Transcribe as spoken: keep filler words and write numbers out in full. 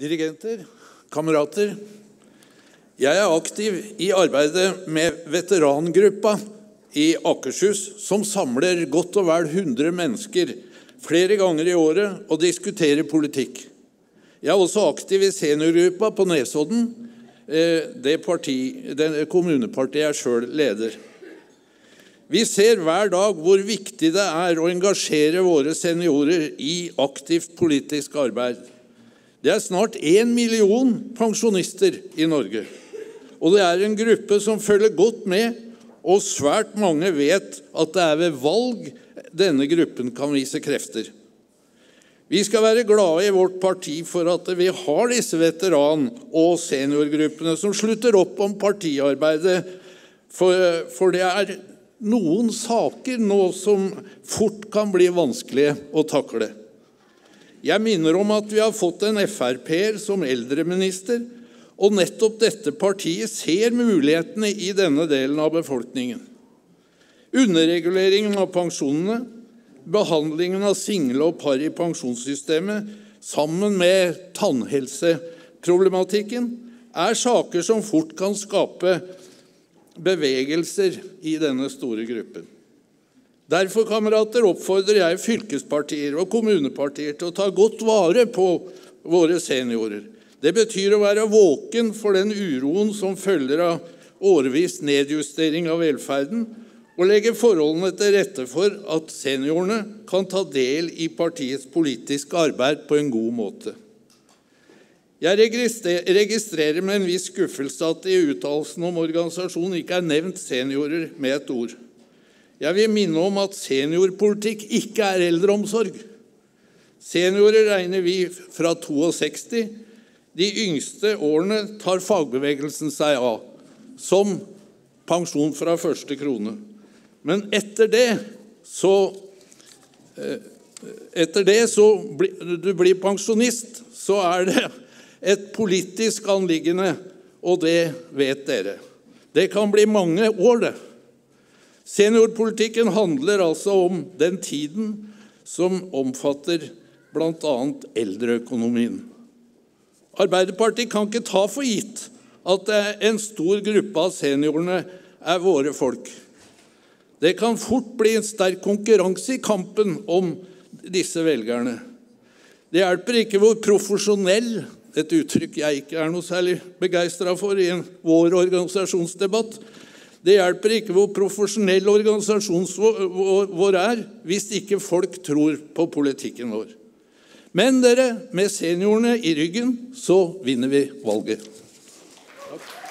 Dirigenter, kamerater, jeg er aktiv i arbeidet med veterangruppa i Akershus, som samler godt og vel hundre mennesker flere ganger i året og diskuterer politikk. Jeg er også aktiv i seniorgruppa på Nesodden, det, parti, det kommunepartiet jeg selv leder. Vi ser hver dag hvor viktig det er å engasjere våre seniorer i aktivt politisk arbeid. Det er snart en million pensjonister i Norge, og det er en gruppe som følger godt med, og svært mange vet at det er ved valg denne gruppen kan vise krefter. Vi skal være glade i vårt parti for at vi har disse veteran- og seniorgruppene som slutter opp om partiarbeidet, for, for det er noen saker nå som fort kan bli vanskelige å takle. Jeg minner om at vi har fått en F R P-er som eldreminister, og nettopp dette partiet ser mulighetene i denne delen av befolkningen. Underreguleringen av pensjonene, behandlingen av single og par i pensjonssystemet, sammen med tannhelseproblematikken, er saker som fort kan skape bevegelser i denne store gruppen. Derfor, kamerater, oppfordrer jeg fylkespartier og kommunepartier til å ta godt vare på våre seniorer. Det betyr å være våken for den uroen som følger av årevis nedjustering av velferden, og legge forholdene til rette for at seniorene kan ta del i partiets politiske arbeid på en god måte. Jeg registrerer med en viss skuffelse at i uttalelsen om organisasjonen ikke er nevnt seniorer med et ord. Jeg vil minne om at seniorpolitikk ikke er eldreomsorg. Seniorer regner vi fra sekstiseks. De yngste årene tar fagbevegelsen seg av, som pensjon fra første krone. Men etter det, så, etter det så du blir pensjonist, så er det et politisk anliggende, og det vet dere. Det kan bli mange år, det. Seniorpolitikken handler altså om den tiden som omfatter blant annet eldreøkonomien. Arbeiderpartiet kan ikke ta for gitt at en stor gruppe av seniorene er våre folk. Det kan fort bli en sterk konkurranse i kampen om disse velgerne. Det hjelper ikke hvor profesjonell, et uttrykk jeg ikke er noe særlig begeistret for i en vår organisasjonsdebatt, det hjelper ikke hvor profesjonell organisasjonen vår er, hvis ikke folk tror på politikken vår. Men dere, med seniorene i ryggen, så vinner vi valget. Takk.